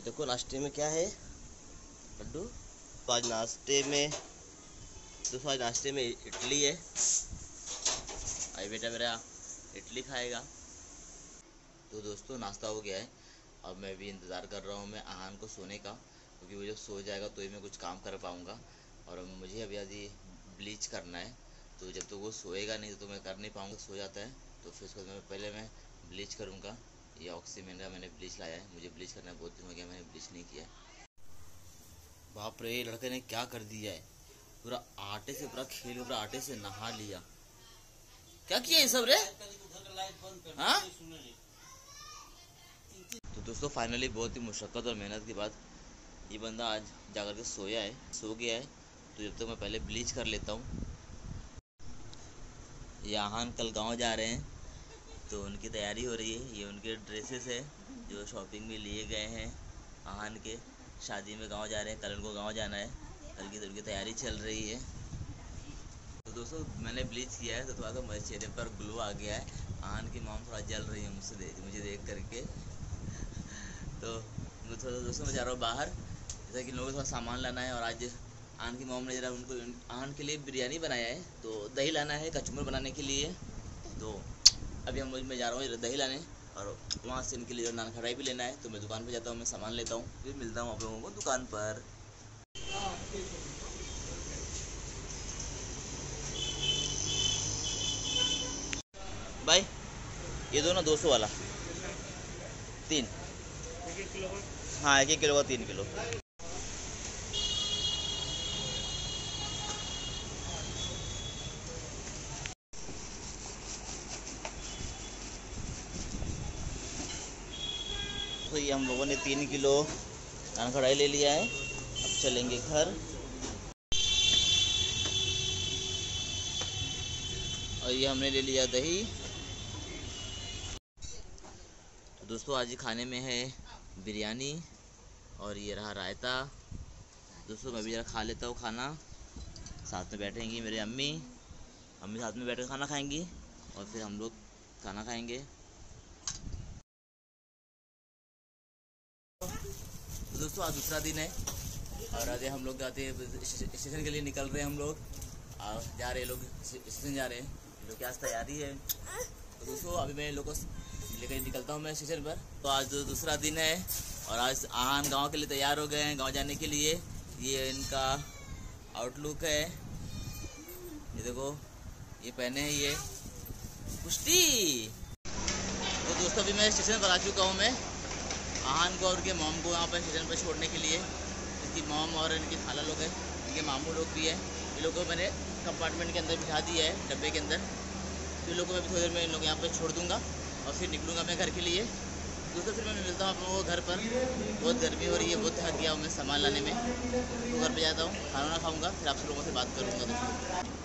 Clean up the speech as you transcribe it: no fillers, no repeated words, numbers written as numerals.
देखो नाश्ते में क्या है लड्डू। तो आज नाश्ते में इडली है। अभी बेटा मेरा इडली खाएगा। तो दोस्तों नाश्ता हो गया है। अब मैं भी इंतज़ार कर रहा हूँ मैं आहान को सोने का, क्योंकि वो जब सो जाएगा तो ही मैं कुछ काम कर पाऊँगा। और मुझे अभी आदि ब्लीच करना है, तो जब तक वो सोएगा नहीं तो मैं कर नहीं पाऊँगा। सो जाता है तो फिर उसके बाद पहले मैं ब्लीच करूँगा। ये ऑक्सीमेन का मैंने ब्लीच लाया है, मुझे ब्लीच करना बहुत दिन हो गया, मैंने ब्लीच नहीं किया। बाप रे, लड़के ने क्या कर दिया है, पूरा आटे से पूरा खेल, पूरा आटे से नहा लिया। क्या किया ये सब रे? हाँ? तो दोस्तों फाइनली बहुत ही मुशक्कत और मेहनत के बाद ये बंदा आज जाकर के सो गया है। तो जब तक मैं पहले ब्लीच कर लेता हूँ। ये आहान कल गांव जा रहे हैं तो उनकी तैयारी हो रही है। ये उनके ड्रेसेस है जो शॉपिंग में लिए गए हैं। आहान के शादी में गांव जा रहे हैं, कल उनको गांव जाना है, कल की तो उनकी तैयारी चल रही है। तो दोस्तों मैंने ब्लीच किया है तो थोड़ा सा मेरे चेहरे पर ग्लो आ गया है। आहान की मॉम थोड़ा जल रही है मुझे देख करके। तो थोड़ा दोस्तों मैं जा रहा हूँ बाहर, जैसा कि लोगों को थोड़ा सामान लाना है। और आज आहान की मॉम ने जरा उनको आहान के लिए बिरयानी बनाया है, तो दही लाना है कचूमर बनाने के लिए। तो अभी मैं जा रहा हूँ दही लाने, और वहाँ से इनके लिए नान खटाई भी लेना है। तो मैं दुकान पे जाता हूँ, मैं सामान लेता हूँ, फिर मिलता हूँ आप लोगों को दुकान पर। भाई ये दो ना 200 वाला 3। हाँ 1-1 किलो का 3 किलो। तो ये हम लोगों ने 3 किलो नान कढ़ाई ले लिया है। अब चलेंगे घर। और ये हमने ले लिया दही। तो दोस्तों आज खाने में है बिरयानी और ये रहा रायता। दोस्तों मैं भी ज़रा खा लेता हूँ खाना। साथ में बैठेंगी मेरे अम्मी साथ में बैठ कर खाना खाएंगी और फिर हम लोग खाना खाएंगे। तो दोस्तों आज दूसरा दिन है और आज हम लोग जाते हैं स्टेशन के लिए, निकल रहे हैं हम लोग। जा रहे हैं लोग स्टेशन, जा रहे हैं लोग की आज तैयारी है। तो दोस्तों अभी मैं लोग को लेकर निकलता हूँ मैं स्टेशन पर। तो आज दूसरा दिन है और आज आहान गांव के लिए तैयार हो गए हैं, गांव जाने के लिए। ये इनका आउटलुक है, ये देखो ये पहने हैं ये कुश्ती। तो दोस्तों अभी मैं स्टेशन पर आ चुका हूँ मैं आहान को और उनके मॉम को यहाँ पर स्टेशन पर छोड़ने के लिए। इनकी मॉम और इनकी खाला लोग हैं, इनके मामू लोग भी हैं। इन लोगों को मैंने कंपार्टमेंट के अंदर बिठा दिया है, डब्बे के अंदर। तो इन लोगों को मैं थोड़ी देर में इन लोग यहाँ पर छोड़ दूँगा और फिर निकलूँगा मैं घर के लिए। दोस्तों फिर मैं मिलता हूँ आप लोगों को घर पर। बहुत गर्मी हो रही है, बहुत थक गया हूँ मैं सामान लाने में। तो घर पे जाता हूँ, खाना खाऊँगा, फिर आप लोगों से बात करूँगा दोस्तों।